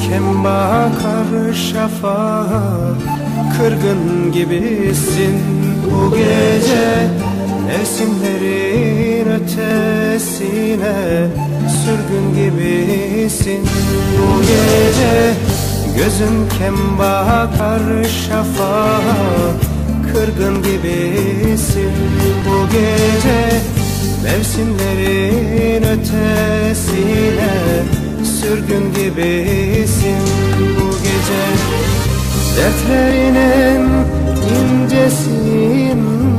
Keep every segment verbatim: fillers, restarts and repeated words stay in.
Gözümken bakar şafağa, kırgın gibisin bu gece. Mevsimlerin ötesine sürgün gibisin bu gece. Gözümken bakar şafağa, kırgın gibisin bu gece. Mevsimlerin ötesine sürgün gibisin bu gece. Dertlerinin incesinde,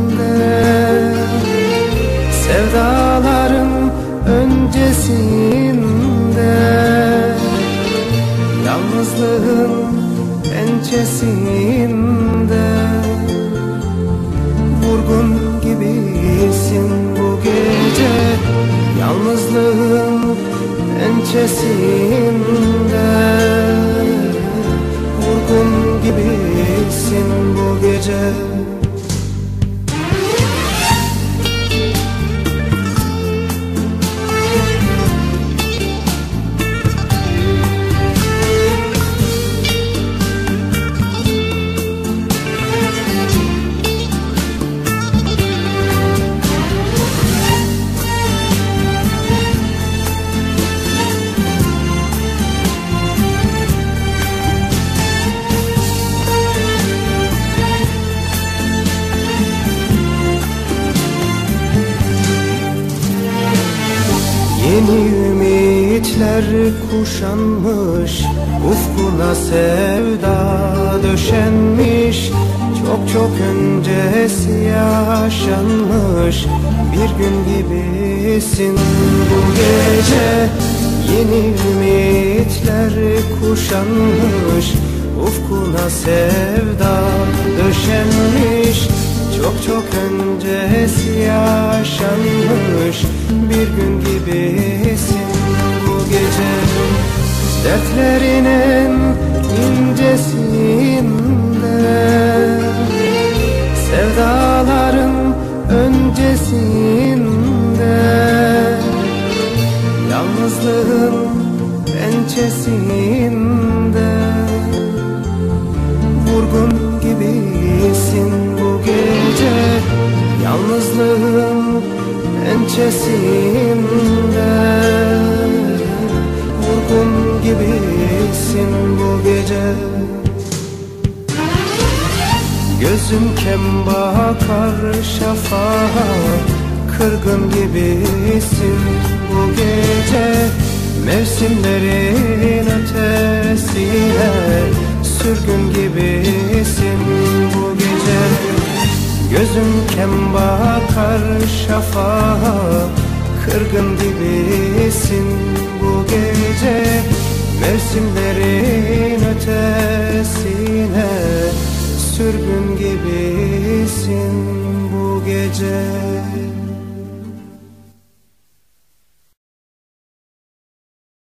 sevdaların öncesinde, yalnızlığın pençesinde vurgun gibisin bu gece. Yalnızlığın pençesinde vurgun gibisin bu gece. Yeni ümitler kuşanmış, ufkuna sevda döşenmiş. Çok çok öncesi yaşanmış bir gün gibisin bu gece. Yeni ümitler kuşanmış, ufkuna sevda döşenmiş. Çok çok öncesi yaşanmış bir gün gibisin bu gece. Dertlerinin incesinde, sevdaların öncesinde, yalnızlığın pençesinde vurgun gibisin bu gece. Yalnızlığın pençesinde vurgun gibisin bu gece. Gözümken bakar şafağa, kırgın gibisin bu gece. Mevsimlerin ötesine sürgün gibisin bu gece. Gözümken bakar şafağa, kırgın gibisin bu gece. Mevsimlerin ötesine sürgün gibisin bu gece.